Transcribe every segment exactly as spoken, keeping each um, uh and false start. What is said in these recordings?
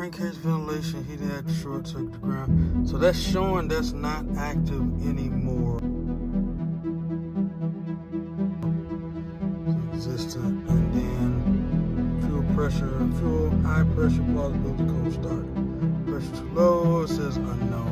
crankcase ventilation, heating active short circuit to ground. So that's showing that's not active anymore. It's existent. And then fuel pressure, fuel high pressure, plausibility, cold start. Pressure too low, it says unknown.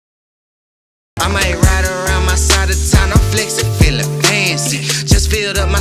I might ride around my side of town, I'm flexing, feeling fancy. Just filled up my